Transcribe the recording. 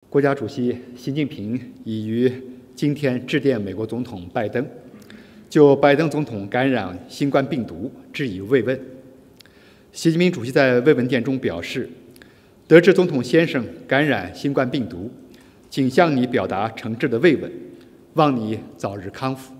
国家主席习近平已于今天致电美国总统拜登，就拜登总统感染新冠病毒致以慰问。习近平主席在慰问电中表示，得知总统先生感染新冠病毒，仅向你表达诚挚的慰问，望你早日康复。